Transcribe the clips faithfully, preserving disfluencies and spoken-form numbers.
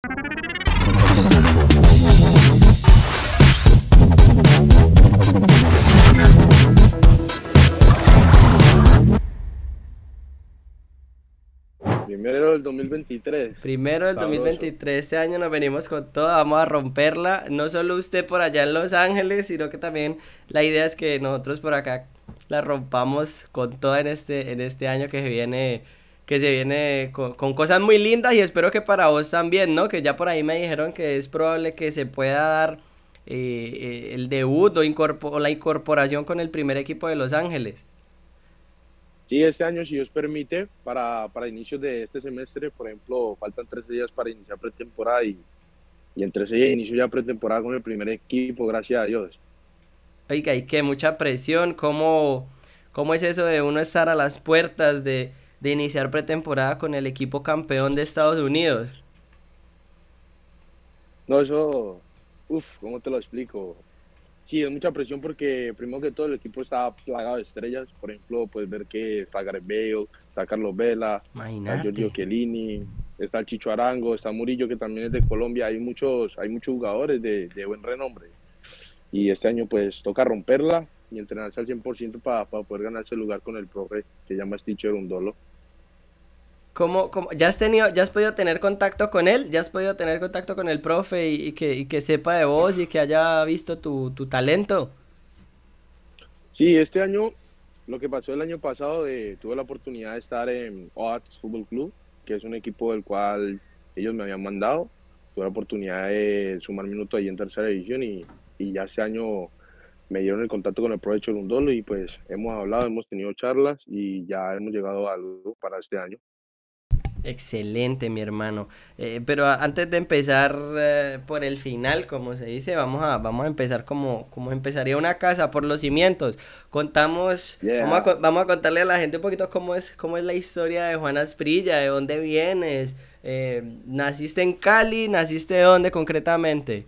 Primero del dos mil veintitrés. Primero del dos mil Sabroso. veintitrés, este año nos venimos con todo, vamos a romperla, no solo usted por allá en Los Ángeles, sino que también la idea es que nosotros por acá la rompamos con toda en este, en este año que se viene, que se viene con, con cosas muy lindas y espero que para vos también, ¿no? Que ya por ahí me dijeron que es probable que se pueda dar eh, eh, el debut o, incorpor- o la incorporación con el primer equipo de Los Ángeles. Sí, este año, si Dios permite, para, para inicios de este semestre, por ejemplo, faltan trece días para iniciar pretemporada y, y en trece días inicio ya pretemporada con el primer equipo, gracias a Dios. Oiga, y que mucha presión, ¿cómo, cómo es eso de uno estar a las puertas de, de iniciar pretemporada con el equipo campeón de Estados Unidos? No, eso, uff, ¿cómo te lo explico? Sí, es mucha presión porque primero que todo el equipo está plagado de estrellas. Por ejemplo, puedes ver que está Gareth Bale, está Carlos Vela, está Giorgio Imagínate. Chiellini, está el Chicho Arango, está Murillo que también es de Colombia. Hay muchos, hay muchos jugadores de, de buen renombre. Y este año pues toca romperla y entrenarse al cien por ciento para, para poder ganarse el lugar con el profe que se llama Stitcher Undolo. ¿Cómo, cómo- ya has tenido, ya has podido tener contacto con él? ¿Ya has podido tener contacto con el profe y, y que, y que sepa de vos y que haya visto tu, tu talento? Sí, este año, lo que pasó el año pasado, eh, tuve la oportunidad de estar en Oats Fútbol Club, que es un equipo del cual ellos me habían mandado. Tuve la oportunidad de sumar minutos ahí en tercera división y, y ya este año me dieron el contacto con el profe Cholundolo y pues hemos hablado, hemos tenido charlas y ya hemos llegado a algo para este año. Excelente, mi hermano. Eh, pero a- antes de empezar eh, por el final, como se dice, vamos a, vamos a empezar como, como empezaría una casa, por los cimientos. Contamos, vamos a, Yeah. co- vamos a contarle a la gente un poquito cómo es, cómo es la historia de Juan Asprilla, de dónde vienes. Eh, ¿naciste en Cali? ¿Naciste de dónde concretamente?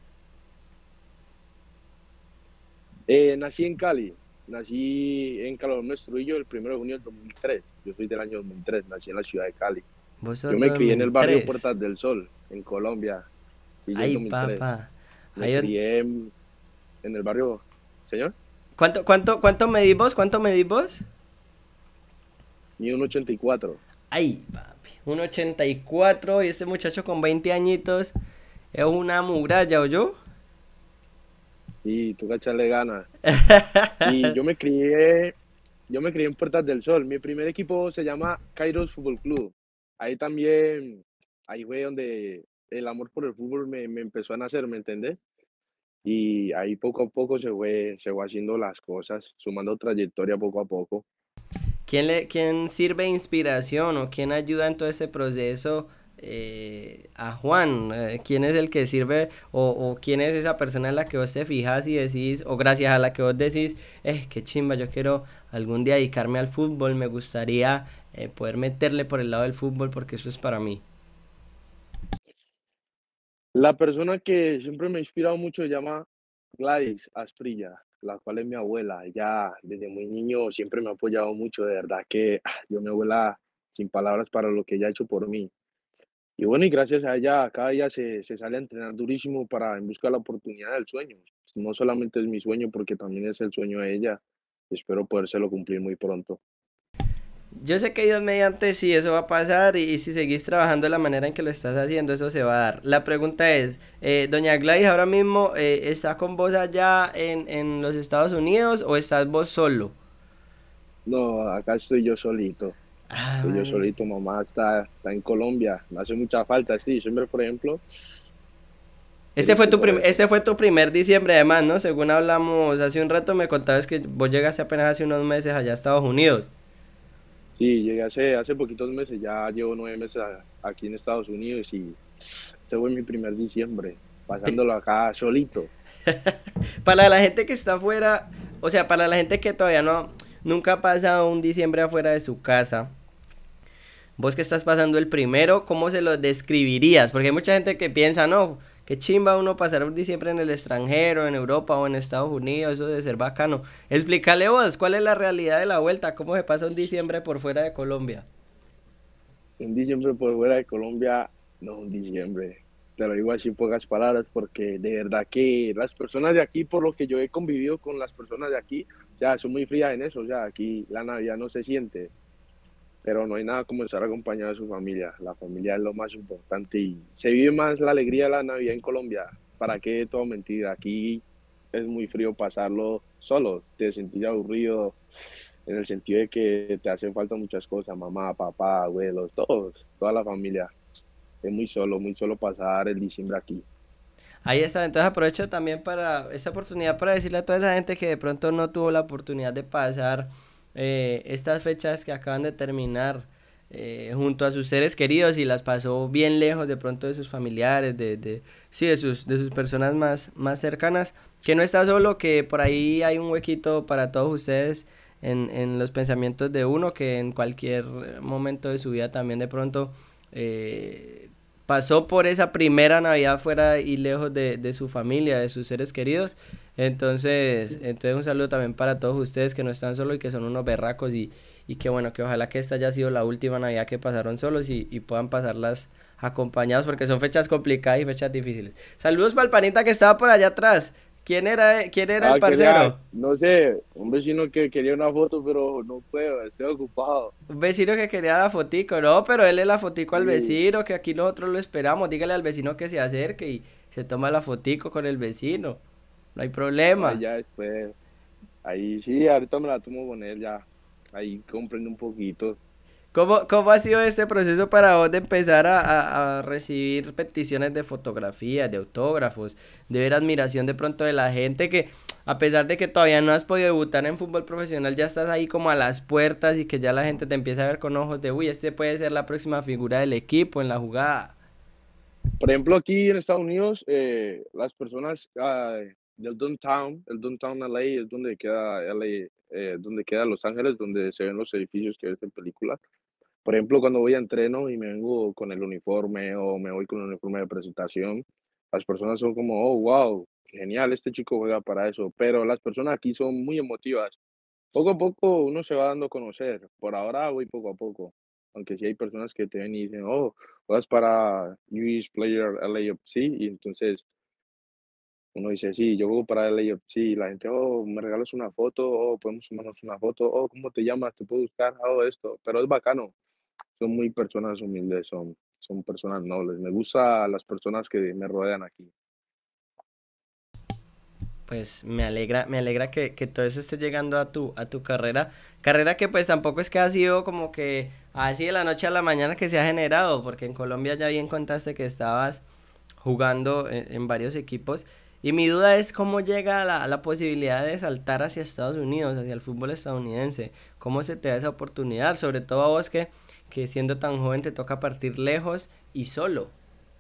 Eh, nací en Cali, nací en Calormes Trujillo el primero de junio del dos mil tres. Yo soy del año dos mil tres, nací en la ciudad de Cali. Vos Yo sos me crié en el barrio dos mil tres. Puertas del Sol, en Colombia, y yo en Ay, dos mil tres. papá. Me Ay, on- crié en, en el barrio, señor, ¿cuánto, cuánto, cuánto medís vos? ¿Cuánto medís vos? y un ochenta y cuatro. Ay, papi. Un ochenta y cuatro y este muchacho con veinte añitos es una muralla, ¿o yo? Y tú echarle ganas. Y yo me crié, yo me crié en Puertas del Sol. Mi primer equipo se llama Kairos Fútbol Club. Ahí también, ahí fue donde el amor por el fútbol me, me empezó a nacer, ¿me entendés? Y ahí poco a poco se fue, se fue haciendo las cosas, sumando trayectoria poco a poco. ¿Quién, le, quién sirve de inspiración o quién ayuda en todo ese proceso eh, a Juan? Eh, ¿quién es el que sirve o, o quién es esa persona en la que vos te fijas y decís, o gracias a la que vos decís, eh, qué chimba, yo quiero algún día dedicarme al fútbol, me gustaría eh, poder meterle por el lado del fútbol porque eso es para mí? La persona que siempre me ha inspirado mucho se llama Gladys Asprilla, la cual es mi abuela. Ella desde muy niño siempre me ha apoyado mucho, de verdad que ah, yo mi abuela sin palabras para lo que ella ha hecho por mí. Y bueno, y gracias a ella cada día se, se sale a entrenar durísimo para en busca de la oportunidad del sueño. No solamente es mi sueño, porque también es el sueño de ella. Espero podérselo cumplir muy pronto. Yo sé que Dios mediante sí eso va a pasar y, y si seguís trabajando de la manera en que lo estás haciendo, eso se va a dar. La pregunta es, eh, doña Gladys ahora mismo eh, está con vos allá en, en los Estados Unidos o estás vos solo? No, acá estoy yo solito. Ah, Estoy yo man. solito, mamá está, está en Colombia. Me hace mucha falta este diciembre, por ejemplo. Este fue Triste tu por prim- eso. este fue tu primer diciembre además, ¿no? Según hablamos hace un rato me contabas que vos llegaste apenas hace unos meses allá a Estados Unidos. Sí, llegué hace, hace poquitos meses, ya llevo nueve meses a- aquí en Estados Unidos y este fue mi primer diciembre, Pri- pasándolo acá solito. Para la gente que está afuera, o sea, para la gente que todavía no, nunca ha pasado un diciembre afuera de su casa. Vos que estás pasando el primero, ¿cómo se lo describirías? Porque hay mucha gente que piensa, no, qué chimba uno pasar un diciembre en el extranjero, en Europa o en Estados Unidos, eso de ser bacano. Explícale vos, ¿cuál es la realidad de la vuelta? ¿Cómo se pasa un diciembre por fuera de Colombia? Un diciembre por fuera de Colombia, no es un diciembre. Te lo digo así en pocas palabras, porque de verdad que las personas de aquí, por lo que yo he convivido con las personas de aquí, o sea, son muy frías en eso, o sea, aquí la Navidad no se siente, pero no hay nada como estar acompañado de su familia. La familia es lo más importante y se vive más la alegría de la Navidad en Colombia. ¿Para qué todo mentir? Aquí es muy frío pasarlo solo, te sentís aburrido en el sentido de que te hacen falta muchas cosas, mamá, papá, abuelos, todos, toda la familia. Es muy solo, muy solo pasar el diciembre aquí. Ahí está, entonces aprovecho también para esta oportunidad para decirle a toda esa gente que de pronto no tuvo la oportunidad de pasar eh, estas fechas que acaban de terminar eh, junto a sus seres queridos y las pasó bien lejos de pronto de sus familiares, de, de sí, de sus, de sus personas más, más cercanas, que no está solo, que por ahí hay un huequito para todos ustedes en, en los pensamientos de uno, que en cualquier momento de su vida también de pronto eh, pasó por esa primera Navidad fuera y lejos de, de su familia, de sus seres queridos. Entonces, entonces un saludo también para todos ustedes que no están solos y que son unos berracos y, y que bueno, que ojalá que esta haya sido la última Navidad que pasaron solos y, y puedan pasarlas acompañados porque son fechas complicadas y fechas difíciles. Saludos para el panita que estaba por allá atrás. ¿Quién era, quién era el Ah, quería, parcero? no sé, un vecino que quería una foto, pero no puedo, estoy ocupado. Un vecino que quería la fotico, no, pero él es la fotico al Sí, vecino, que aquí nosotros lo esperamos. Dígale al vecino que se acerque y se toma la fotico con el vecino. No hay ah, problema. ya después, ahí sí, ahorita me la tomo con él, ya, ahí comprendo un poquito. ¿Cómo, cómo ha sido este proceso para vos de empezar a, a- a recibir peticiones de fotografías, de autógrafos, de ver admiración de pronto de la gente que a pesar de que todavía no has podido debutar en fútbol profesional, ya estás ahí como a las puertas y que ya la gente te empieza a ver con ojos de, uy, este puede ser la próxima figura del equipo en la jugada? Por ejemplo, aquí en Estados Unidos, eh, las personas ah, del downtown, el downtown L A es donde queda L A, eh, donde queda Los Ángeles, donde se ven los edificios que ves en películas. Por ejemplo, cuando voy a entreno y me vengo con el uniforme o me voy con el uniforme de presentación, las personas son como, oh, wow, genial, este chico juega para eso. Pero las personas aquí son muy emotivas. Poco a poco uno se va dando a conocer. Por ahora voy poco a poco. Aunque sí hay personas que te ven y dicen, oh, vas para New East Player L A F C. Y entonces uno dice, sí, yo juego para L A F C. Y la gente, oh, me regalas una foto, oh, podemos tomarnos una foto, oh, ¿cómo te llamas? Te puedo buscar, oh, esto. Pero es bacano. Son muy personas humildes, son, son personas nobles. Me gusta las personas que me rodean aquí. Pues me alegra, me alegra que, que todo eso esté llegando a tu, a tu carrera. Carrera que pues tampoco es que ha sido como que así de la noche a la mañana que se ha generado, porque en Colombia ya bien contaste que estabas jugando en, en varios equipos. Y mi duda es cómo llega la, la posibilidad de saltar hacia Estados Unidos, hacia el fútbol estadounidense. ¿Cómo se te da esa oportunidad? Sobre todo a vos que, que siendo tan joven te toca partir lejos y solo.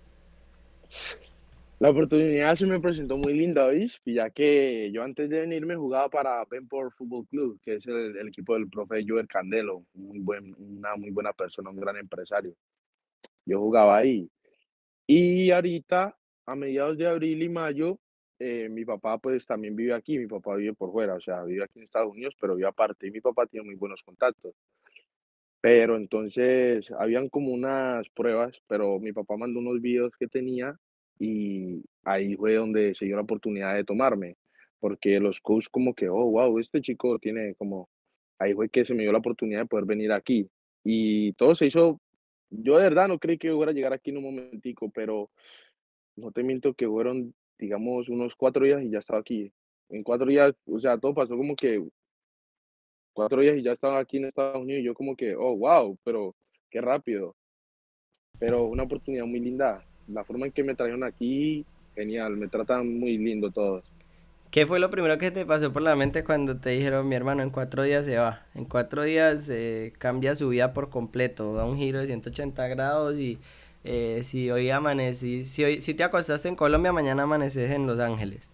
La oportunidad se me presentó muy linda, ¿oís? Y ya que yo antes de venirme jugaba para Benport Fútbol Club, que es el, el equipo del profe Joel Candelo, muy buen, una muy buena persona, un gran empresario. Yo jugaba ahí. Y ahorita, a mediados de abril y mayo, eh, mi papá pues también vive aquí, mi papá vive por fuera, o sea, vive aquí en Estados Unidos, pero vive aparte, y mi papá tiene muy buenos contactos. Pero entonces habían como unas pruebas, pero mi papá mandó unos videos que tenía y ahí fue donde se dio la oportunidad de tomarme, porque los coaches como que, oh, wow, este chico tiene como, ahí fue que se me dio la oportunidad de poder venir aquí. Y todo se hizo, yo de verdad no creí que fuera a llegar aquí en un momentico, pero no te miento que fueron, digamos, unos cuatro días y ya estaba aquí. En cuatro días, o sea, todo pasó como que cuatro días y ya estaba aquí en Estados Unidos y yo como que, oh, wow, pero qué rápido. Pero una oportunidad muy linda. La forma en que me trajeron aquí, genial, me tratan muy lindo todos. ¿Qué fue lo primero que te pasó por la mente cuando te dijeron, mi hermano, en cuatro días se va? En cuatro días eh, cambia su vida por completo, da un giro de ciento ochenta grados y eh, si hoy amanecí, si hoy, si te acostaste en Colombia, mañana amaneces en Los Ángeles.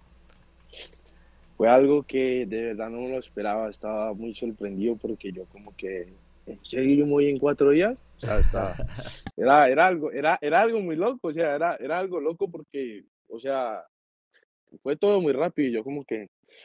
Fue algo que de verdad no me lo esperaba, estaba muy sorprendido porque yo como que, ¿en serio yo me voy en cuatro días? O sea, está, era, era algo, era, era algo muy loco, o sea, era, era algo loco porque, o sea, fue todo muy rápido y yo como que,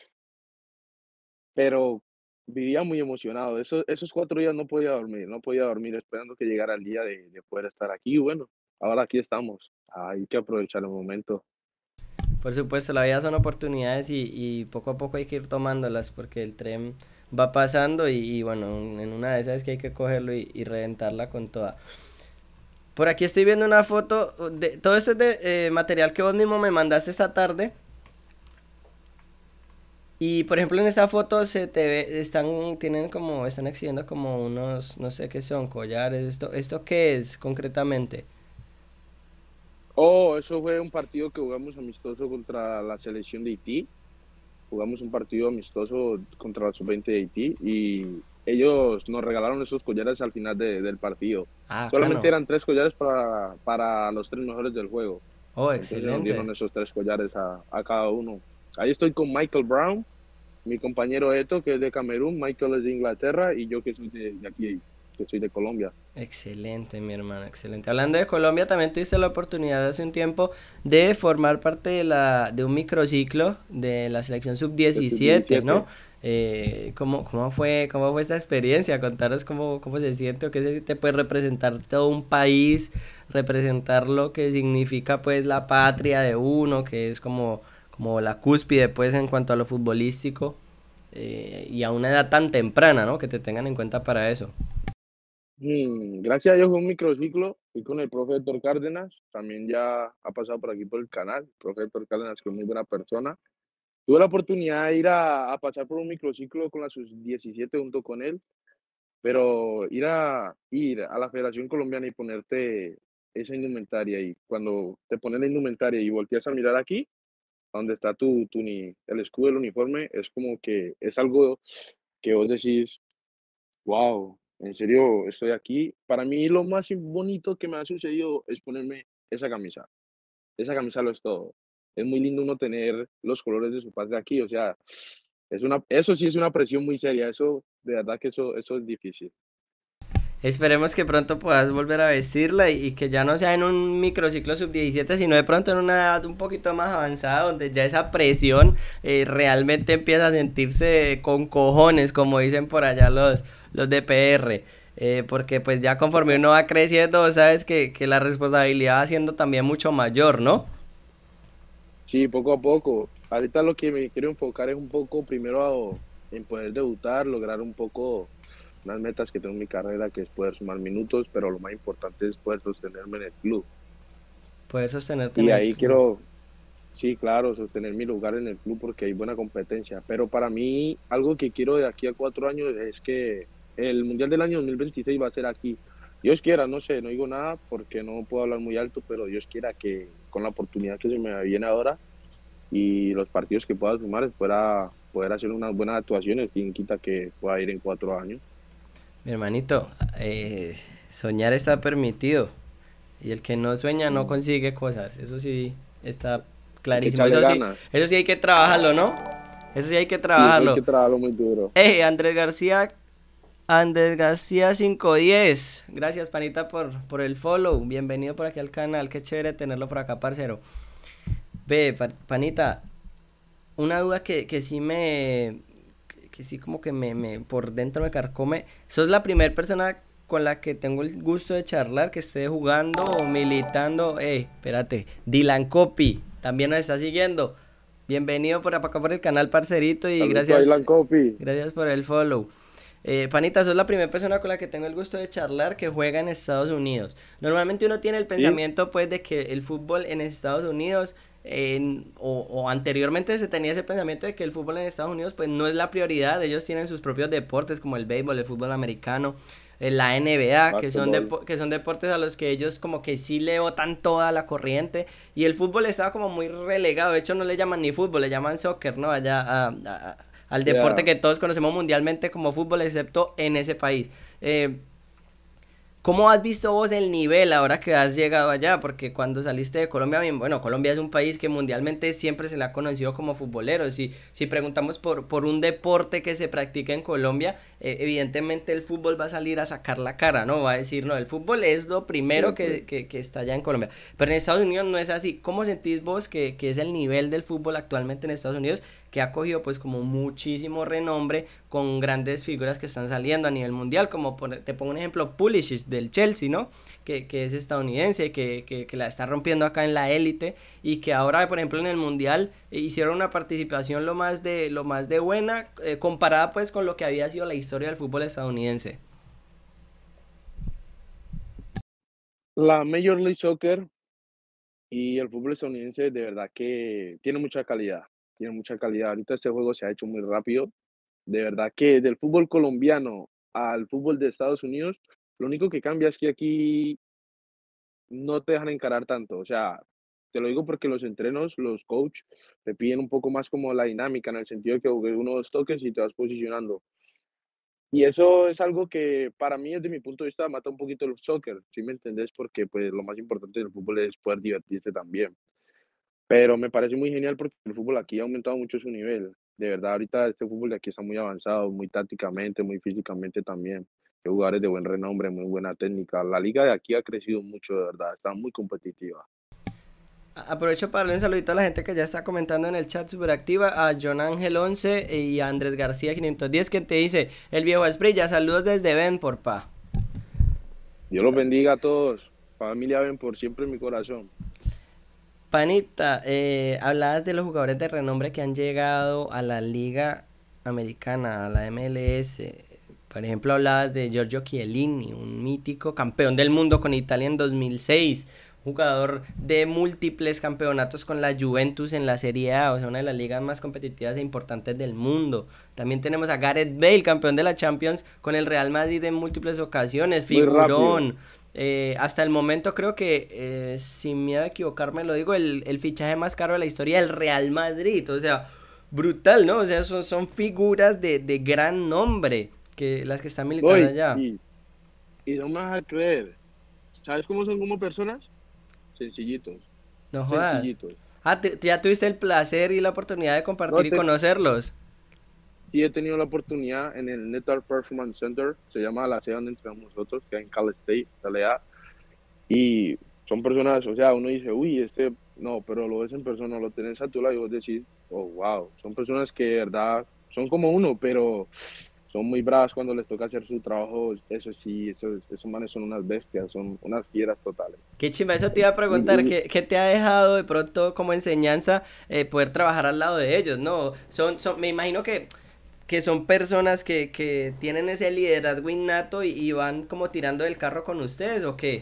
pero vivía muy emocionado. Esos, esos cuatro días no podía dormir, no podía dormir esperando que llegara el día de, de poder estar aquí. Y bueno, ahora aquí estamos. Hay que aprovechar el momento. Por supuesto, la vida son oportunidades y, y poco a poco hay que ir tomándolas porque el tren va pasando y, y bueno, en una de esas es que hay que cogerlo y, y reventarla con toda. Por aquí estoy viendo una foto de todo esto es de eh, material que vos mismo me mandaste esta tarde. Y por ejemplo en esa foto se te ve, están, tienen como, están exhibiendo como unos, no sé qué son, collares, esto, ¿esto qué es concretamente? Oh, eso fue un partido que jugamos amistoso contra la selección de Haití. Jugamos un partido amistoso contra la sub veinte de Haití y ellos nos regalaron esos collares al final de- del partido. Ah, acá Solamente no. eran tres collares para, para los tres mejores del juego. Oh, Entonces nos dieron excelente. esos tres collares a, a cada uno. Ahí estoy con Michael Brown, mi compañero Eto, que es de Camerún, Michael es de Inglaterra y yo que soy de, de aquí, que soy de Colombia. Excelente, mi hermano, excelente. Hablando de Colombia, también tuviste la oportunidad hace un tiempo de formar parte de la de un microciclo de la selección sub De sub diecisiete, ¿no? diecisiete. Eh, ¿cómo, cómo fue, cómo fue esta experiencia? Contaros cómo, cómo se siente o qué se siente pues representar todo un país, representar lo que significa pues la patria de uno, que es como, como la cúspide pues en cuanto a lo futbolístico, eh, y a una edad tan temprana, ¿no? Que te tengan en cuenta para eso. Mm, gracias a Dios fue un microciclo, fui con el profe Héctor Cárdenas, también ya ha pasado por aquí por el canal, el profe Héctor Cárdenas que es muy buena persona. Tuve la oportunidad de ir a, a pasar por un microciclo con la sub diecisiete junto con él, pero ir a, ir a la Federación Colombiana y ponerte esa indumentaria y cuando te pones la indumentaria y volteas a mirar aquí, donde está tu, tu uni- el escudo del uniforme, es como que es algo que vos decís, wow, en serio estoy aquí. Para mí lo más bonito que me ha sucedido es ponerme esa camisa. Esa camisa lo es todo. Es muy lindo uno tener los colores de su patria aquí, o sea, es una, eso sí es una presión muy seria, eso, de verdad que eso, eso es difícil. Esperemos que pronto puedas volver a vestirla y, y que ya no sea en un microciclo sub diecisiete, sino de pronto en una edad un poquito más avanzada, donde ya esa presión eh, realmente empieza a sentirse con cojones, como dicen por allá los, los de P R. Eh, porque pues ya conforme uno va creciendo, sabes que, que la responsabilidad va siendo también mucho mayor, ¿no? Sí, poco a poco. Ahorita lo que me quiero enfocar es un poco primero a- en poder debutar, lograr un poco unas metas que tengo en mi carrera, que es poder sumar minutos, pero lo más importante es poder sostenerme en el club. Poder sostenerte en Y el ahí club. quiero, sí, claro, sostener mi lugar en el club porque hay buena competencia. Pero para mí, algo que quiero de aquí a cuatro años es que el Mundial del año dos mil veintiséis va a ser aquí. Dios quiera, no sé, no digo nada porque no puedo hablar muy alto, pero Dios quiera que con la oportunidad que se me viene ahora y los partidos que pueda sumar, pueda poder hacer unas buenas actuaciones, quien quita que pueda ir en cuatro años. Mi hermanito, eh, soñar está permitido. Y el que no sueña no Mm, consigue cosas. Eso sí está hay que clarísimo. echarle Eso sí, ganas. eso sí hay que trabajarlo, ¿no? Eso sí hay que Sí, eso hay que trabajarlo. trabajarlo muy duro. Eh, Andrés García, Andrés García cinco diez. Gracias, panita, por, por el follow. Bienvenido por aquí al canal. Qué chévere tenerlo por acá, parcero. Ve, pa- panita, una duda que, que sí me, que sí como que me, me por dentro me carcome. ¿Sos la primera persona con la que tengo el gusto de charlar que esté jugando o militando? Eh, espérate, Dylan Copy, también nos está siguiendo. Bienvenido por acá por el canal, parcerito, y Saludos a Dylan gracias, Coffee. gracias por el follow. Eh, panita, sos la primera persona con la que tengo el gusto de charlar que juega en Estados Unidos. Normalmente uno tiene el Sí, pensamiento pues de que el fútbol en Estados Unidos en- o, o anteriormente se tenía ese pensamiento de que el fútbol en Estados Unidos pues no es la prioridad, ellos tienen sus propios deportes como el béisbol, el fútbol americano, eh, la N B A, que son, básquetbol. depo- que son deportes a los que ellos como que sí le botan toda la corriente y el fútbol estaba como muy relegado, de hecho no le llaman ni fútbol, le llaman soccer, ¿no? Allá a- a- a- al deporte Yeah. que todos conocemos mundialmente como fútbol, excepto en ese país. Eh, ¿Cómo has visto vos el nivel ahora que has llegado allá? Porque cuando saliste de Colombia, bien, bueno, Colombia es un país que mundialmente siempre se le ha conocido como futbolero. Si, si preguntamos por, por un deporte que se practica en Colombia, eh, evidentemente el fútbol va a salir a sacar la cara, ¿no? Va a decir, no, el fútbol es lo primero Siempre. que, que, que está allá en Colombia. Pero en Estados Unidos no es así. ¿Cómo sentís vos que, que es el nivel del fútbol actualmente en Estados Unidos? que ha cogido pues como muchísimo renombre con grandes figuras que están saliendo a nivel mundial, como por, te pongo un ejemplo, Pulisic del Chelsea, ¿no? Que, que es estadounidense, que, que, que la está rompiendo acá en la élite y que ahora, por ejemplo, en el mundial eh, hicieron una participación lo más de, lo más de buena eh, comparada pues con lo que había sido la historia del fútbol estadounidense. La Major League Soccer y el fútbol estadounidense de verdad que tiene mucha calidad, tiene mucha calidad. Ahorita este juego se ha hecho muy rápido. De verdad que del fútbol colombiano al fútbol de Estados Unidos, lo único que cambia es que aquí no te dejan encarar tanto. O sea, te lo digo porque los entrenos, los coach, te piden un poco más como la dinámica, en el sentido de que jugues uno o dos toques y te vas posicionando. Y eso es algo que para mí, desde mi punto de vista, mata un poquito el soccer, ¿sí me entendés? Porque pues lo más importante del fútbol es poder divertirse también. Pero me parece muy genial porque el fútbol aquí ha aumentado mucho su nivel. De verdad, ahorita este fútbol de aquí está muy avanzado, muy tácticamente, muy físicamente también. Hay jugadores de buen renombre, muy buena técnica. La liga de aquí ha crecido mucho, de verdad, está muy competitiva. Aprovecho para darle un saludito a la gente que ya está comentando en el chat súper activa, a John Ángel once y a Andrés García quinientos diez que te dice, el viejo Asprilla, saludos desde Ben, por pa. Dios los bendiga a todos. Familia, ven por siempre en mi corazón. Panita, eh, hablabas de los jugadores de renombre que han llegado a la Liga Americana, a la M L S. Por ejemplo, hablabas de Giorgio Chiellini, un mítico campeón del mundo con Italia en dos mil seis, jugador de múltiples campeonatos con la Juventus en la Serie A, o sea, una de las ligas más competitivas e importantes del mundo. También tenemos a Gareth Bale, campeón de la Champions con el Real Madrid en múltiples ocasiones, Muy rápido. figurón. Eh, hasta el momento creo que, eh, sin miedo a equivocarme, lo digo, el, el fichaje más caro de la historia del Real Madrid. O sea, brutal, ¿no? O sea, son, son figuras de, de gran nombre que las que están militando Voy, allá. y, y no me vas a creer. ¿Sabes cómo son como personas? Sencillitos, No jodas. sencillitos. Ah, te- ya tuviste el placer y la oportunidad de No, compartir y te, conocerlos. sí he tenido la oportunidad en el Network Performance Center, se llama la sede donde entrenamos nosotros, que es en Cal State, L A, y son personas, o sea, uno dice, uy, este, no, pero lo ves en persona, lo tenés a tu lado y vos decís, oh, wow, son personas que de verdad son como uno, pero son muy bravas cuando les toca hacer su trabajo, eso sí, esos, esos manes son unas bestias, son unas fieras totales. Qué chimba, eso te iba a Y, preguntar, y ¿qué, qué te ha dejado de pronto como enseñanza eh, poder trabajar al lado de ellos, ¿no? Son, son, me imagino que, que son personas que, que tienen ese liderazgo innato y, y van como tirando del carro con ustedes, ¿o qué?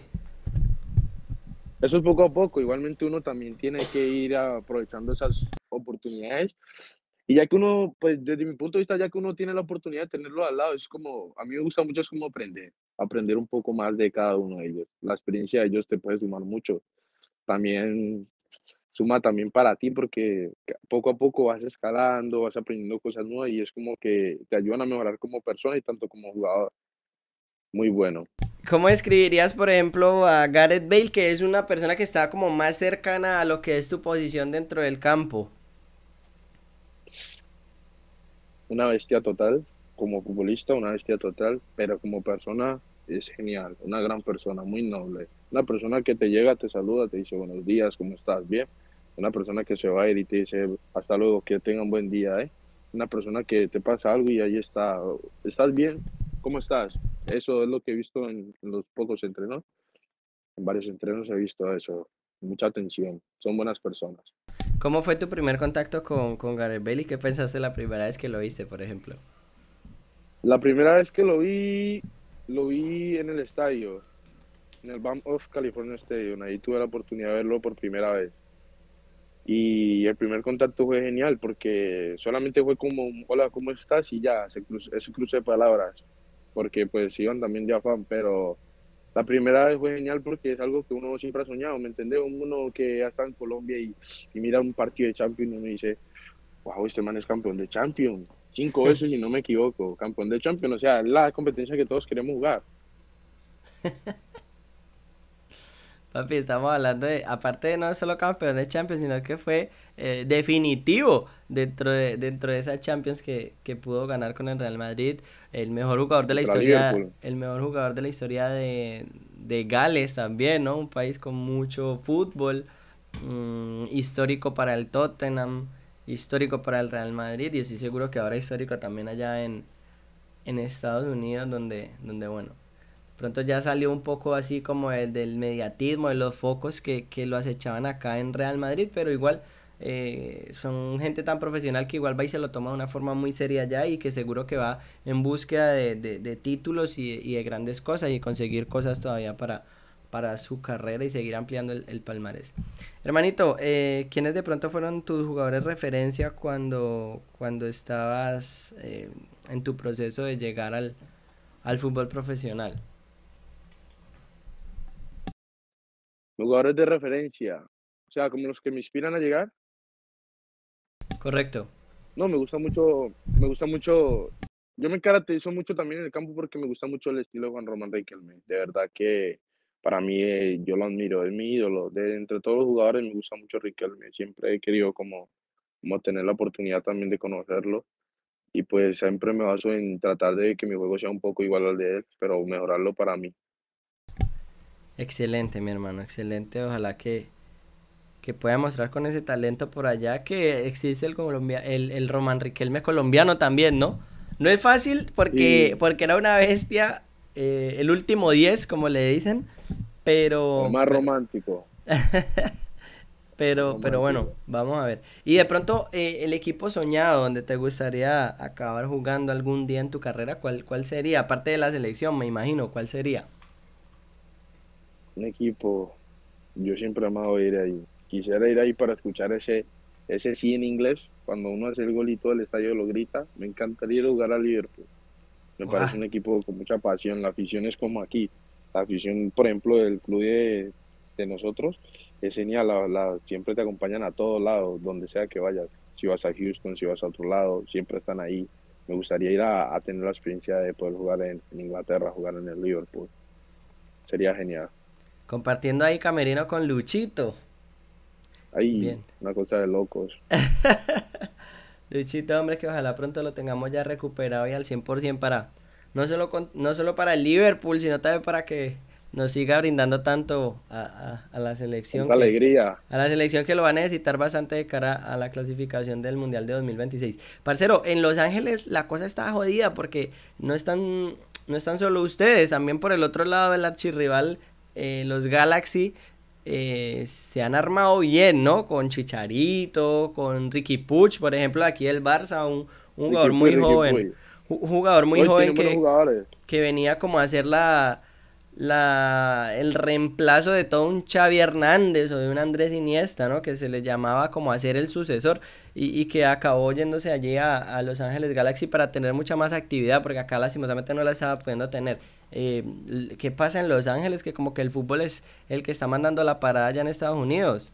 eso es poco a poco, igualmente uno también tiene que ir aprovechando esas oportunidades. Y ya que uno, pues desde mi punto de vista, ya que uno tiene la oportunidad de tenerlo al lado, es como, a mí me gusta mucho es como aprender, aprender un poco más de cada uno de ellos. La experiencia de ellos te puede sumar mucho. También suma también para ti porque poco a poco vas escalando, vas aprendiendo cosas nuevas y es como que te ayudan a mejorar como persona y tanto como jugador. Muy bueno. ¿Cómo describirías, por ejemplo, a Gareth Bale, que es una persona que está como más cercana a lo que es tu posición dentro del campo? Una bestia total, como futbolista, una bestia total, pero como persona es genial, una gran persona, muy noble. Una persona que te llega, te saluda, te dice buenos días, ¿cómo estás? Bien. Una persona que se va a ir y te dice hasta luego, que tengan buen día, ¿eh? Una persona que te pasa algo y ahí está, ¿estás bien? ¿Cómo estás? Eso es lo que he visto en, en los pocos entrenos. En varios entrenos he visto eso. Mucha atención. Son buenas personas. ¿Cómo fue tu primer contacto con, con Gareth Bale y qué pensaste la primera vez que lo viste, por ejemplo? La primera vez que lo vi, lo vi en el estadio, en el Bank of California Stadium. Ahí tuve la oportunidad de verlo por primera vez. Y el primer contacto fue genial porque solamente fue como, un, hola, ¿cómo estás? Y ya, ese cruce, ese cruce de palabras, porque pues iban también de afán, pero la primera vez fue genial porque es algo que uno siempre ha soñado, ¿me entiendes? Uno que ya está en Colombia y, y mira un partido de Champions y uno dice, wow, este man es campeón de Champions, cinco veces si no me equivoco, campeón de Champions, o sea, es la competencia que todos queremos jugar. Papi, estamos hablando de, aparte de no solo campeón de Champions, sino que fue eh, definitivo dentro de, dentro de esa Champions que, que pudo ganar con el Real Madrid, el mejor jugador de la Contra historia, Liverpool. el mejor jugador de la historia de, de Gales también, ¿no? Un país con mucho fútbol, mm, histórico para el Tottenham. histórico para el Real Madrid y estoy seguro que ahora histórico también allá en, en Estados Unidos, donde, donde bueno, pronto ya salió un poco así como el del mediatismo, de los focos que, que lo acechaban acá en Real Madrid, pero igual eh, son gente tan profesional que igual va y se lo toma de una forma muy seria ya y que seguro que va en búsqueda de, de, de títulos y, y de grandes cosas y conseguir cosas todavía para, para su carrera y seguir ampliando el, el palmarés. Hermanito, eh, ¿quiénes de pronto fueron tus jugadores de referencia cuando, cuando estabas eh, en tu proceso de llegar al, al fútbol profesional? Jugadores de referencia, o sea, como los que me inspiran a llegar. Correcto. No, me gusta mucho, me gusta mucho, yo me caracterizo mucho también en el campo porque me gusta mucho el estilo de Juan Román Riquelme. De verdad que para mí eh, yo lo admiro, es mi ídolo. De entre todos los jugadores me gusta mucho Riquelme. Siempre he querido como, como tener la oportunidad también de conocerlo y pues siempre me baso en tratar de que mi juego sea un poco igual al de él, pero mejorarlo para mí. Excelente, mi hermano, excelente. Ojalá que, que pueda mostrar con ese talento por allá que existe el Colombia, el, el Román Riquelme colombiano también, ¿no? No es fácil porque, Y porque era una bestia, eh, el último diez como le dicen, el pero, más pero, romántico, más pero, pero bueno, romántico. vamos a ver. Y de pronto, eh, el equipo soñado donde te gustaría acabar jugando algún día en tu carrera, ¿cuál, cuál sería? Aparte de la selección, me imagino, ¿cuál sería? Un equipo, yo siempre he amado ir ahí. Quisiera ir ahí para escuchar ese, ese sí en inglés, cuando uno hace el golito del estadio lo grita. Me encantaría ir a jugar a Liverpool. Me ¡Guau! parece un equipo con mucha pasión. La afición es como aquí. La afición, por ejemplo, del club de, de nosotros es genial. La, la- siempre te acompañan a todos lados, donde sea que vayas. Si vas a Houston, si vas a otro lado, siempre están ahí. Me gustaría ir a, a tener la experiencia de poder jugar en, en Inglaterra, jugar en el Liverpool. Sería genial. Compartiendo ahí camerino con Luchito. Ahí, Bien. una cosa de locos. Luchito, hombre, que ojalá pronto lo tengamos ya recuperado y al cien por ciento para, no solo, con- no solo para el Liverpool, sino también para que nos siga brindando tanto a, a- a la selección Tanta que, alegría. a la selección que lo va a necesitar bastante de cara a la clasificación del Mundial de dos mil veintiséis. Parcero, en Los Ángeles la cosa está jodida porque no están, no están solo ustedes, también por el otro lado del archirrival, eh, los Galaxy eh, se han armado bien, ¿no? Con Chicharito, con Ricky Puig, por ejemplo, aquí del Barça, un, un Ricky jugador Puy, muy Ricky joven, Puy. un jugador muy Hoy joven tienen buenos que, jugadores. que venía como a hacer la, la, el reemplazo de todo un Xavi Hernández o de un Andrés Iniesta, ¿no? Que se le llamaba como a ser el sucesor y, y que acabó yéndose allí a, a Los Ángeles Galaxy para tener mucha más actividad, porque acá lastimosamente no la estaba pudiendo tener. Eh, ¿Qué pasa en Los Ángeles? Que como que el fútbol es el que está mandando la parada allá en Estados Unidos.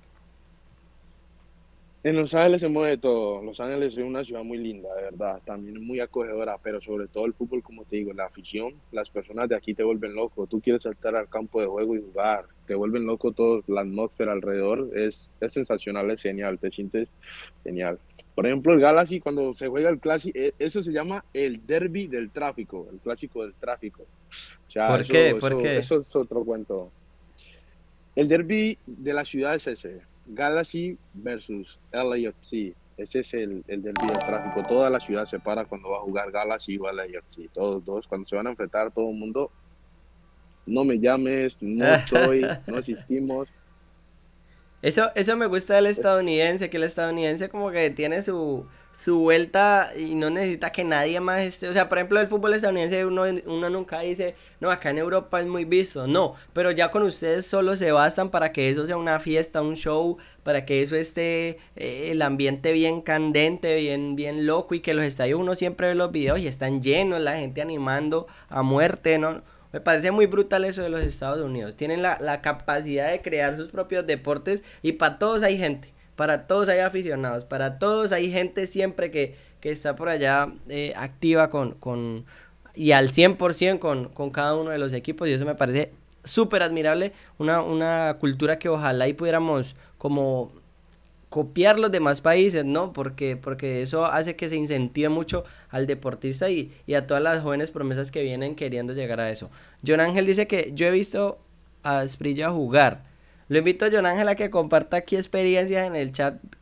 En Los Ángeles se mueve todo. Los Ángeles es una ciudad muy linda, de verdad. También muy acogedora, pero sobre todo el fútbol, como te digo, la afición, las personas de aquí te vuelven loco. Tú quieres saltar al campo de juego y jugar. Te vuelven loco todo, la atmósfera alrededor es, es sensacional, es genial, te sientes genial. Por ejemplo, el Galaxy, cuando se juega el clásico, eso se llama el derby del tráfico, el clásico del tráfico. O sea, ¿Por qué? eso, ¿Por eso, qué? eso es otro cuento. El derby de la ciudad es ese, Galaxy versus L A F C. Ese es el, el derby del tráfico. Toda la ciudad se para cuando va a jugar Galaxy o L A F C. Todos, todos, cuando se van a enfrentar, todo el mundo, no me llames, no estoy, no existimos. Eso, eso me gusta del estadounidense, que el estadounidense como que tiene su, su vuelta y no necesita que nadie más esté. O sea, por ejemplo, el fútbol estadounidense uno, uno nunca dice, no, acá en Europa es muy visto. No, pero ya con ustedes solo se bastan para que eso sea una fiesta, un show, para que eso esté eh, el ambiente bien candente, bien, bien loco y que los estadios uno siempre ve los videos y están llenos, la gente animando a muerte, ¿no? Me parece muy brutal eso de los Estados Unidos. Tienen la, la capacidad de crear sus propios deportes y para todos hay gente, para todos hay aficionados, para todos hay gente siempre que, que está por allá eh, activa con, con y al cien por ciento con, con cada uno de los equipos y eso me parece súper admirable, una, una cultura que ojalá y pudiéramos como copiar los demás países, ¿no? Porque, porque eso hace que se incentive mucho al deportista y, y a todas las jóvenes promesas que vienen queriendo llegar a eso. John Ángel dice que yo he visto a Asprilla jugar. Lo invito a John Ángel a que comparta aquí experiencias en el chat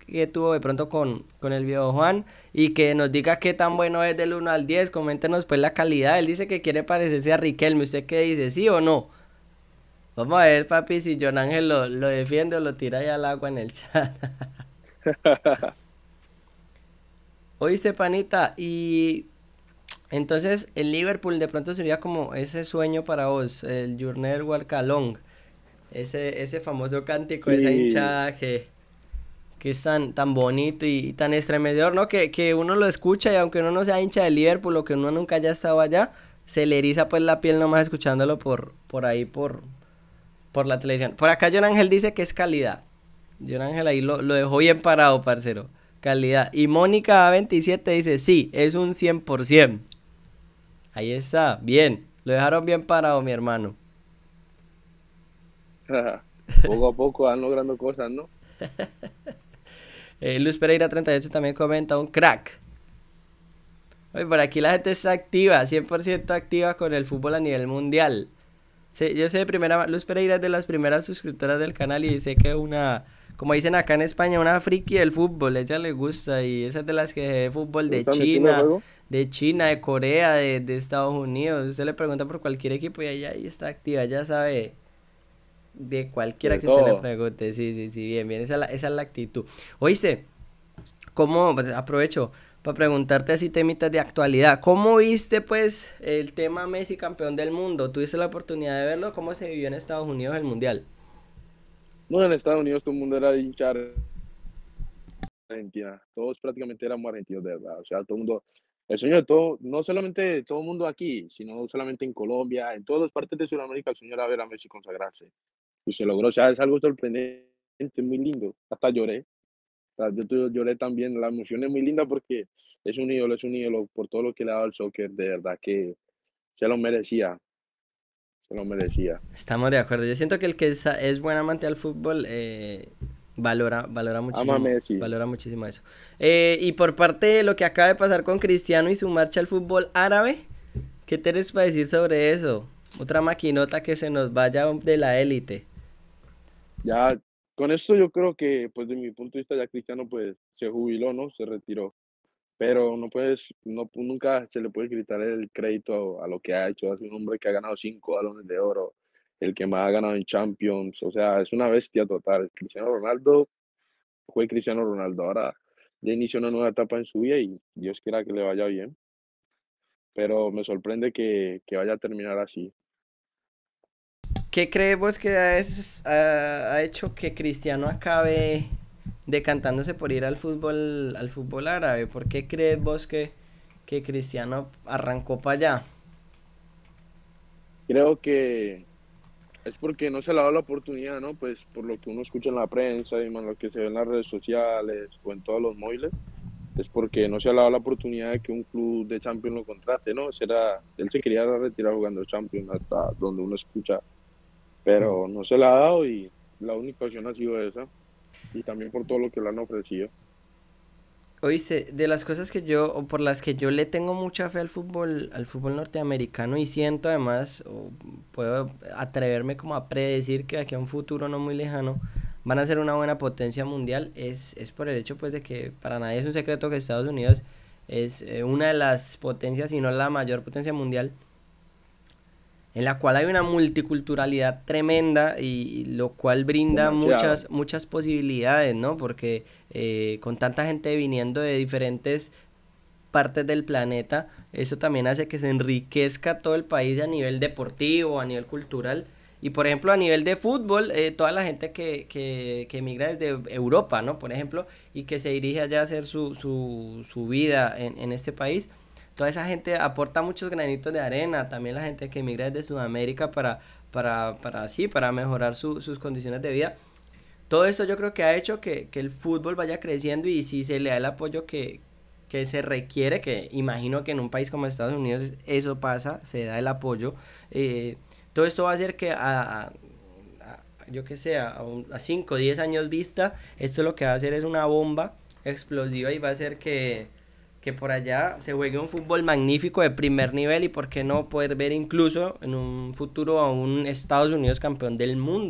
que tuvo de pronto con, con el viejo Juan y que nos diga qué tan bueno es del uno al diez. Coméntenos pues la calidad. Él dice que quiere parecerse a Riquelme. ¿Usted qué dice? ¿Sí o no? Vamos a ver, papi, si John Ángel lo, lo defiende o lo tira ahí al agua en el chat. Oíste, panita, y entonces el Liverpool de pronto sería como ese sueño para vos, el Journey Walk Along, ese, ese famoso cántico, esa Sí, hinchada que, que es tan, tan bonito y, y tan estremecedor, ¿no? Que, que uno lo escucha y aunque uno no sea hincha de Liverpool o que uno nunca haya estado allá, se le eriza pues la piel nomás escuchándolo por, por ahí, por, por la televisión. Por acá John Ángel dice que es calidad. John Ángel ahí lo, lo dejó bien parado, parcero. Calidad. Y Mónica veintisiete dice, sí, es un cien por ciento. Ahí está, bien. Lo dejaron bien parado, mi hermano. poco a poco van logrando cosas, ¿no? Eh, Luz Pereira treinta y ocho también comenta un crack. Oye, por aquí la gente está activa, cien por ciento activa con el fútbol a nivel mundial. Sí, yo sé de primera, Luz Pereira es de las primeras suscriptoras del canal y sé que una, como dicen acá en España, una friki del fútbol, ella le gusta y esa es de las que ve fútbol ¿Te de gusta mi estilo de China, juego? de China, de Corea, de, de Estados Unidos. Usted le pregunta por cualquier equipo y ella ahí está activa, ya sabe de cualquiera De que usted le todo. pregunte. Sí, sí, sí, bien, bien, esa es la, esa es la actitud. Oíste, ¿cómo? Pues, aprovecho para preguntarte así temitas de actualidad. ¿Cómo viste pues el tema Messi campeón del mundo? ¿Tuviste la oportunidad de verlo? ¿Cómo se vivió en Estados Unidos el mundial? No, en Estados Unidos todo el mundo era de hinchar Argentina. Todos prácticamente éramos argentinos de verdad. O sea, todo el mundo, el sueño de todo, no solamente de todo el mundo aquí, sino solamente en Colombia, en todas las partes de Sudamérica, el sueño era ver a Messi consagrarse. Y se logró. O sea, es algo sorprendente, muy lindo. Hasta lloré. O sea, yo, yo lloré también. La emoción es muy linda porque es un ídolo, es un ídolo por todo lo que le ha dado al soccer. De verdad que se lo merecía, se lo merecía. Estamos de acuerdo. Yo siento que el que es, es buen amante al fútbol eh, valora, valora Ama a muchísimo, Messi. valora muchísimo eso. Eh, y por parte de lo que acaba de pasar con Cristiano y su marcha al fútbol árabe, ¿qué tienes para decir sobre eso? Otra maquinota que se nos vaya de la élite. Ya, con esto yo creo que, pues, de mi punto de vista, ya Cristiano, pues, se jubiló, ¿no? Se retiró. Pero no puedes, no, pu- nunca se le puede quitar el crédito a, a lo que ha hecho. Es un hombre que ha ganado cinco balones de oro, el que más ha ganado en Champions. O sea, es una bestia total. Cristiano Ronaldo fue Cristiano Ronaldo. Ahora ya inició una nueva etapa en su vida y Dios quiera que le vaya bien. Pero me sorprende que, que vaya a terminar así. ¿Qué creemos que es- ha, ha hecho que Cristiano acabe decantándose por ir al fútbol, al fútbol árabe? ¿Por qué crees vos que, que Cristiano arrancó para allá? Creo que es porque no se le ha dado la oportunidad, ¿no? Pues por lo que uno escucha en la prensa y más lo que se ve en las redes sociales o en todos los móviles, es porque no se le ha dado la oportunidad de que un club de Champions lo contrate, ¿no? Será, él se quería retirar jugando Champions hasta donde uno escucha, pero no se le ha dado y la única opción ha sido esa y también por todo lo que le han ofrecido. Oíste, de las cosas que yo, o por las que yo le tengo mucha fe al fútbol, al fútbol norteamericano y siento además, o puedo atreverme como a predecir que aquí a un futuro no muy lejano van a ser una buena potencia mundial, es, es por el hecho pues de que para nadie es un secreto que Estados Unidos es eh, una de las potencias, si no la mayor potencia mundial en la cual hay una multiculturalidad tremenda y lo cual brinda Demasiado. muchas muchas posibilidades, ¿no? Porque eh, con tanta gente viniendo de diferentes partes del planeta, eso también hace que se enriquezca todo el país a nivel deportivo, a nivel cultural. Y por ejemplo, a nivel de fútbol, eh, toda la gente que, que, que emigra desde Europa, ¿no? Por ejemplo, y que se dirige allá a hacer su, su, su vida en, en este país, toda esa gente aporta muchos granitos de arena. También la gente que emigra desde Sudamérica para, para, para así, para mejorar su, sus condiciones de vida. Todo esto yo creo que ha hecho que, que el fútbol vaya creciendo y si se le da el apoyo que, que se requiere, que imagino que en un país como Estados Unidos eso pasa, se da el apoyo, eh, todo esto va a hacer que a, a, a yo que sé, a, a cinco o diez años vista, esto lo que va a hacer es una bomba explosiva y va a hacer que, que por allá se juegue un fútbol magnífico de primer nivel y por qué no poder ver incluso en un futuro a un Estados Unidos campeón del mundo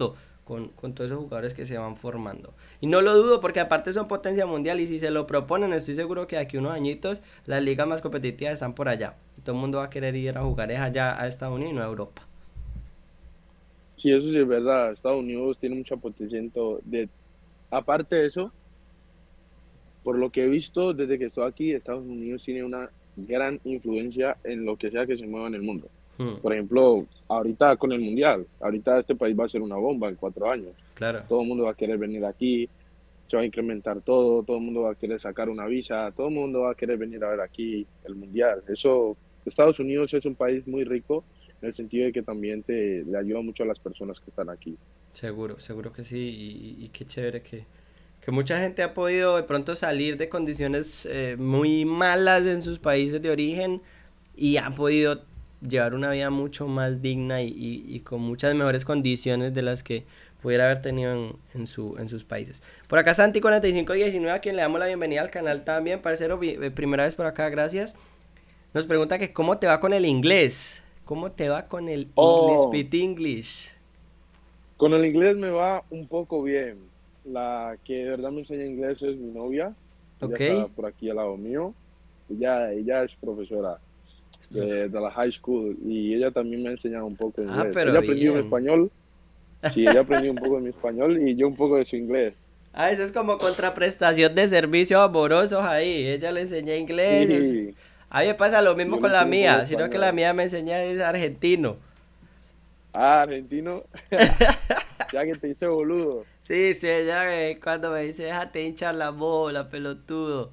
con, con todos esos jugadores que se van formando. Y no lo dudo porque aparte son potencia mundial y si se lo proponen estoy seguro que de aquí unos añitos las ligas más competitivas están por allá. Y todo el mundo va a querer ir a jugar es allá a Estados Unidos y no a Europa. Sí, eso sí es verdad. Estados Unidos tiene mucha potencia en todo. De, aparte de eso, por lo que he visto desde que estoy aquí, Estados Unidos tiene una gran influencia en lo que sea que se mueva en el mundo. Hmm, Por ejemplo, ahorita con el Mundial, ahorita este país va a ser una bomba en cuatro años. claro. Todo el mundo va a querer venir aquí, se va a incrementar todo, todo el mundo va a querer sacar una visa, todo el mundo va a querer venir a ver aquí el Mundial. Eso, Estados Unidos es un país muy rico en el sentido de que también te, le ayuda mucho a las personas que están aquí. Seguro, seguro que sí. Y, y qué chévere que, que mucha gente ha podido de pronto salir de condiciones eh, muy malas en sus países de origen y ha podido llevar una vida mucho más digna y, y- y con muchas mejores condiciones de las que pudiera haber tenido en, en su, en sus países. Por acá Santi cuarenta y cinco diecinueve, a quien le damos la bienvenida al canal también, parcero, vi- eh, primera vez por acá, gracias. Nos pregunta que cómo te va con el inglés. ¿Cómo te va con el English Oh, Speak English? con el inglés me va un poco bien. La que de verdad me enseña inglés es mi novia. Ella Ok. está por aquí al lado mío. Ella, ella es profesora de, de la high school y ella también me ha enseñado un poco de Ah, inglés. Ella pero aprendió mi bien. español, sí, ella aprendió un poco de mi español y yo un poco de su inglés. Ah, eso es como contraprestación de servicios amorosos ahí. Ella le enseña inglés. us- Sí, A mí me pasa lo mismo yo le con la enseño un poco de mía, sino que la español. mía me enseña es argentino. Ah, argentino, ya que te hice boludo. Sí, sí, ella eh, cuando me dice, déjate hinchar la bola, pelotudo.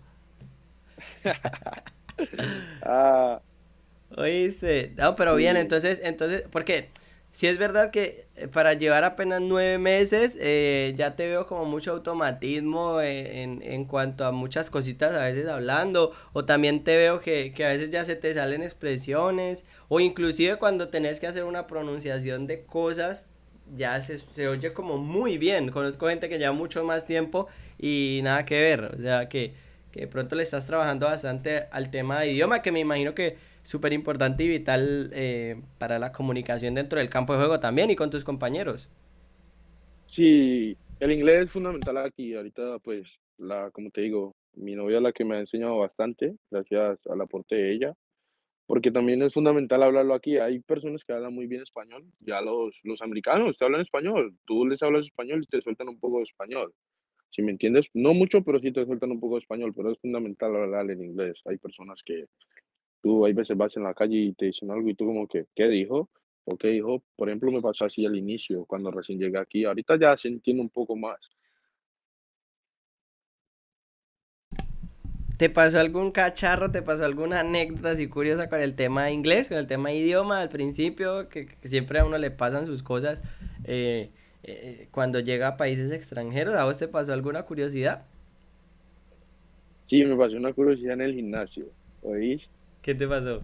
Ah, Oíste, no, pero bien, sí, entonces, entonces, porque si es verdad que eh, para llevar apenas nueve meses, eh, ya te veo como mucho automatismo eh, en, en cuanto a muchas cositas a veces hablando, o también te veo que, que a veces ya se te salen expresiones, o inclusive cuando tenés que hacer una pronunciación de cosas, ya se, se oye como muy bien. Conozco gente que lleva mucho más tiempo y nada que ver, o sea que, que de pronto le estás trabajando bastante al tema de idioma, que me imagino que súper importante y vital eh, para la comunicación dentro del campo de juego también y con tus compañeros. sí, el inglés es fundamental aquí. Ahorita, pues, la, como te digo, mi novia es la que me ha enseñado bastante, gracias al aporte de ella. Porque también es fundamental hablarlo aquí. Hay personas que hablan muy bien español, ya los, los americanos te hablan español, tú les hablas español y te sueltan un poco de español. Si me entiendes, no mucho, pero sí te sueltan un poco de español, pero es fundamental hablar en inglés. Hay personas que tú, hay veces vas en la calle y te dicen algo y tú como que, ¿qué dijo? ¿O qué dijo? Por ejemplo, me pasó así al inicio, cuando recién llegué aquí. Ahorita ya se entiende un poco más. ¿Te pasó algún cacharro, te pasó alguna anécdota así curiosa con el tema de inglés, con el tema de idioma al principio, que, que siempre a uno le pasan sus cosas eh, eh, cuando llega a países extranjeros? ¿A vos te pasó alguna curiosidad? Sí, me pasó una curiosidad en el gimnasio, ¿oís? ¿Qué te pasó?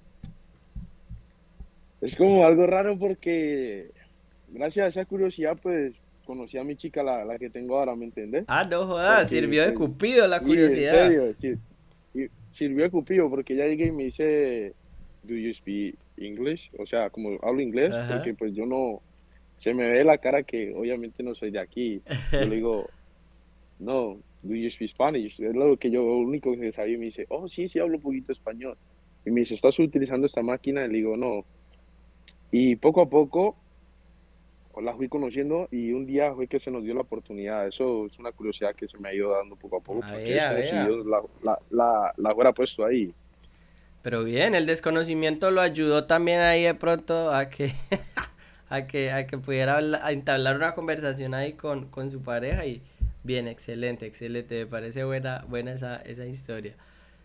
Es como algo raro porque gracias a esa curiosidad, pues conocí a mi chica, la, la que tengo ahora, ¿me entiendes? Ah, no jodas, Porque, sirvió de pues, cupido la sí, en curiosidad. serio, sí, y sirvió de cupido porque ella llega y me dice, ¿Do you speak English? O sea, como hablo inglés, Ajá. porque pues yo no, se me ve la cara que obviamente no soy de aquí. Yo le digo, no, ¿Do you speak Spanish? Es lo que yo, lo único que sabía y me dice, oh, sí, sí, hablo un poquito español. Y me dice, ¿estás utilizando esta máquina? Y le digo, no. Y poco a poco la fui conociendo y un día fue que se nos dio la oportunidad. Eso es una curiosidad que se me ha ido dando poco a poco, A porque ver, es a como si ver. Dios la, la, la, la fuera puesto ahí. Pero bien, el desconocimiento lo ayudó también ahí de pronto a que a que a que pudiera habla- a entablar una conversación ahí con, con su pareja y bien, excelente, excelente, me parece buena buena esa esa historia.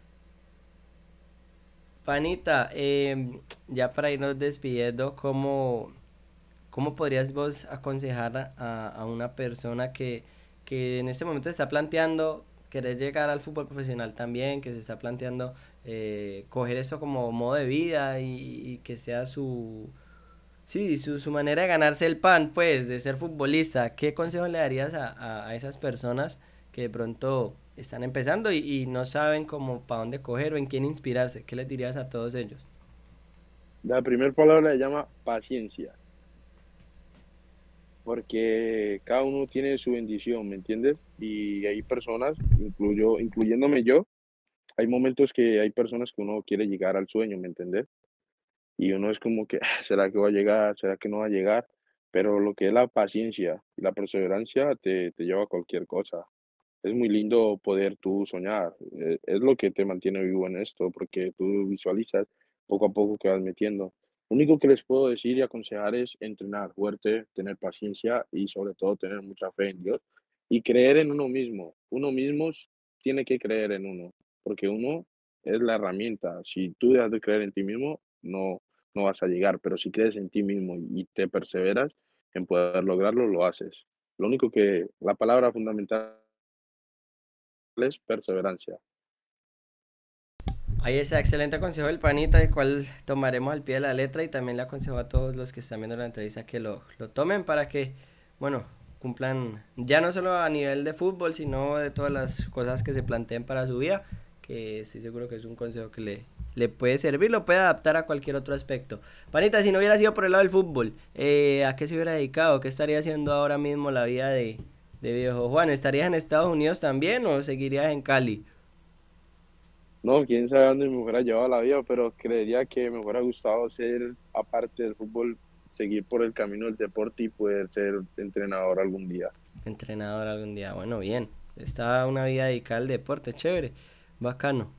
Panita, em, ya para irnos despidiendo, ¿cómo, cómo podrías vos aconsejar a, a- a una persona que, que en este momento se está planteando querer llegar al fútbol profesional también, que se está planteando eh, coger eso como modo de vida y, y que sea su, sí, su, su manera de ganarse el pan, pues, de ser futbolista? ¿Qué consejo le darías a, a, a esas personas que de pronto están empezando y, y no saben cómo para dónde coger o en quién inspirarse? ¿Qué les dirías a todos ellos? La primera palabra se llama paciencia. porque cada uno tiene su bendición, ¿me entiendes? Y hay personas, incluyo, incluyéndome yo, hay momentos que hay personas que uno quiere llegar al sueño, ¿me entiendes? Y uno es como que, "Ah, ¿será que va a llegar? ¿Será que no va a llegar?". Pero lo que es la paciencia y la perseverancia te, te lleva a cualquier cosa. Es muy lindo poder tú soñar, eh, es lo que te mantiene vivo en esto, porque tú visualizas poco a poco que vas metiendo. Lo único que les puedo decir y aconsejar es entrenar fuerte, tener paciencia y sobre todo tener mucha fe en Dios y creer en uno mismo. Uno mismo s- tiene que creer en uno, porque uno es la herramienta. Si tú dejas de creer en ti mismo, no, no vas a llegar, pero si crees en ti mismo y te perseveras en poder lograrlo, lo haces. Lo único que la palabra fundamental es perseverancia. Ahí está, excelente consejo del panita, el cual tomaremos al pie de la letra y también le aconsejo a todos los que están viendo la entrevista que lo, lo tomen para que, bueno, cumplan ya no solo a nivel de fútbol, sino de todas las cosas que se planteen para su vida, que estoy seguro que es un consejo que le, le puede servir, lo puede adaptar a cualquier otro aspecto. Panita, si no hubiera sido por el lado del fútbol, eh, ¿a qué se hubiera dedicado? ¿Qué estaría haciendo ahora mismo la vida de, de viejo Juan? ¿Estarías en Estados Unidos también o seguirías en Cali? No, quién sabe dónde me hubiera llevado la vida, pero creería que me hubiera gustado ser, aparte del fútbol, seguir por el camino del deporte y poder ser entrenador algún día. Entrenador algún día. Bueno, bien. Está una vida dedicada al deporte, chévere. Bacano.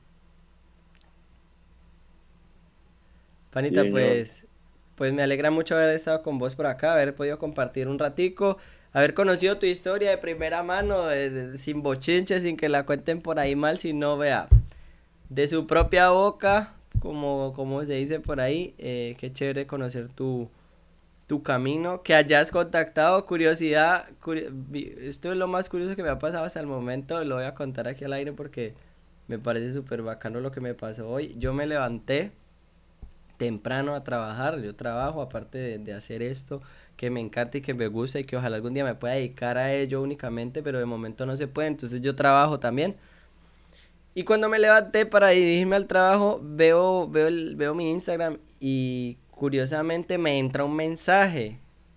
Sí, Panita, señor. pues, pues me alegra mucho haber estado con vos por acá, haber podido compartir un ratico, haber conocido tu historia de primera mano, de- de- sin bochinche, sin que la cuenten por ahí mal, sino vea, de su propia boca, como, como se dice por ahí. Eh, qué chévere conocer tu, tu camino, que hayas contactado, curiosidad, curi- vi- esto es lo más curioso que me ha pasado hasta el momento, lo voy a contar aquí al aire porque me parece súper bacano lo que me pasó hoy. Yo me levanté temprano a trabajar, yo trabajo aparte de, de hacer esto que me encanta y que me gusta y que ojalá algún día me pueda dedicar a ello únicamente, pero de momento no se puede, entonces yo trabajo también. Y cuando me levanté para dirigirme al trabajo, veo, veo, el- veo mi Instagram y curiosamente me entra un mensaje.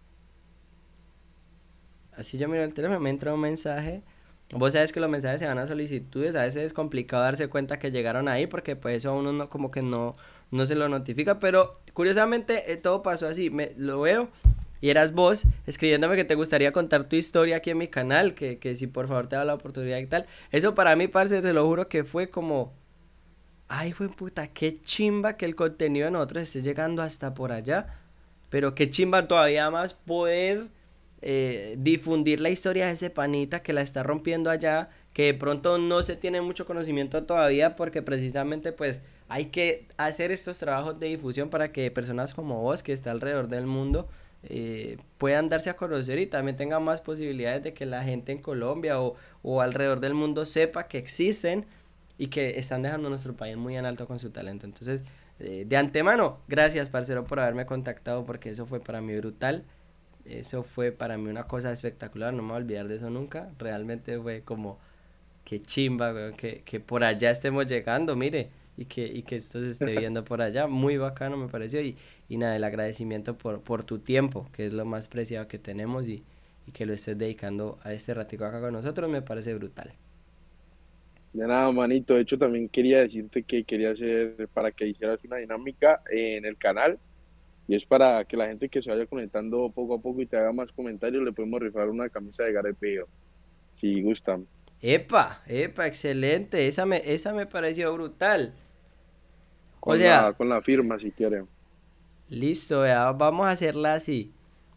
Así yo miro el teléfono, me entra un mensaje. Vos sabes que los mensajes se van a solicitudes, a veces es complicado darse cuenta que llegaron ahí porque pues eso a uno no, como que no, no se lo notifica, pero curiosamente eh, todo pasó así, me, lo veo y eras vos escribiéndome que te gustaría contar tu historia aquí en mi canal, que, que si por favor te da la oportunidad y tal. Eso para mí, parce, te lo juro que fue como, ay, fue puta, qué chimba que el contenido de nosotros esté llegando hasta por allá. Pero qué chimba todavía más poder eh, difundir la historia de ese panita que la está rompiendo allá, que de pronto no se tiene mucho conocimiento todavía porque precisamente pues hay que hacer estos trabajos de difusión para que personas como vos que está alrededor del mundo eh, puedan darse a conocer y también tengan más posibilidades de que la gente en Colombia o, o alrededor del mundo sepa que existen y que están dejando nuestro país muy en alto con su talento. Entonces, eh, de antemano, gracias, parcero, por haberme contactado porque eso fue para mí brutal. Eso fue para mí una cosa espectacular, no me voy a olvidar de eso nunca. Realmente fue como que chimba, weón, que, que por allá estemos llegando, mire, y que, y que esto se esté viendo por allá. Muy bacano me pareció y, y nada, el agradecimiento por, por tu tiempo, que es lo más preciado que tenemos y, y que lo estés dedicando a este ratico acá con nosotros, me parece brutal. De nada, manito. De hecho, también quería decirte que quería hacer para que hicieras una dinámica en el canal y es para que la gente que se vaya conectando poco a poco y te haga más comentarios, le podemos rifar una camisa de Gareth Bale, si gustan, Epa, epa, excelente. Esa me, esa me pareció brutal. O con sea, la, con la firma si quieren. listo, vea, vamos a hacerla así.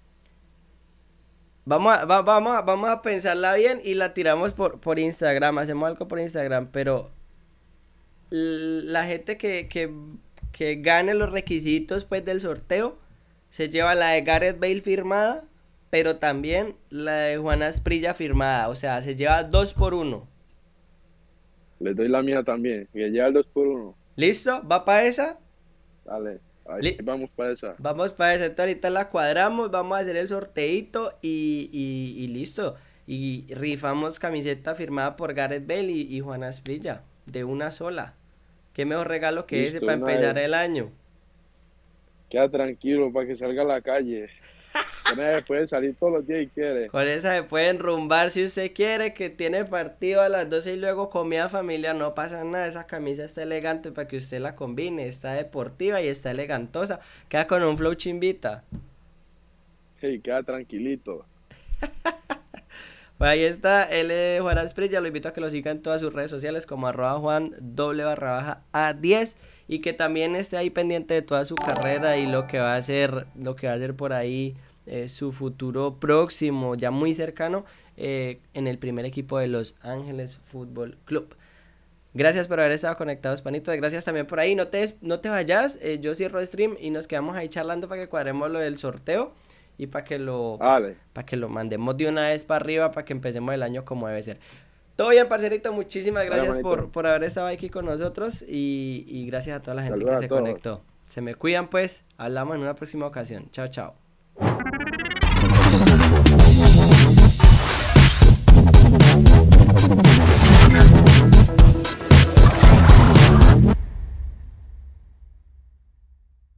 Vamos a, va- vamos a, vamos a pensarla bien y la tiramos por, por Instagram. Hacemos algo por Instagram, pero l- la gente que, que, que gane los requisitos pues del sorteo se lleva la de Gareth Bale firmada, pero también la de Juana Asprilla firmada. O sea, se lleva dos por uno. Les doy la mía también, que ya el dos por uno. ¿Listo? ¿Va para esa? Dale, ahí Li- vamos para esa. Vamos para ese, ahorita la cuadramos, vamos a hacer el sorteito y, y, y listo. Y rifamos camiseta firmada por Gareth Bale y, y Juana Asprilla, de una sola. Qué mejor regalo que ese Listo, para una empezar vez. el año. Queda tranquilo para que salga a la calle. Con ella puede salir todos los días y quiere. Con esa se puede enrumbar si usted quiere, que tiene partido a las doce y luego comida familiar, no pasa nada, esa camisa está elegante para que usted la combine, está deportiva y está elegantosa, queda con un flow chimbita. Hey, queda tranquilito. Pues ahí está, él es Juan Asprilla, lo invito a que lo siga en todas sus redes sociales como arroba Juan doble barra baja A diez y que también esté ahí pendiente de toda su carrera y lo que va a hacer, lo que va a hacer por ahí, eh, su futuro próximo, ya muy cercano, eh, en el primer equipo de Los Ángeles Fútbol Club. Gracias por haber estado conectados, panitos, gracias también por ahí, no te, no te vayas, eh, yo cierro el stream y nos quedamos ahí charlando para que cuadremos lo del sorteo. Y para que lo Vale. para que lo mandemos de una vez para arriba, para que empecemos el año como debe ser. Todo bien, parcerito, muchísimas gracias por, por haber estado aquí con nosotros y, y gracias a toda la gente Saludos que a se todos. conectó. Se me cuidan pues, hablamos en una próxima ocasión. Chao, chao.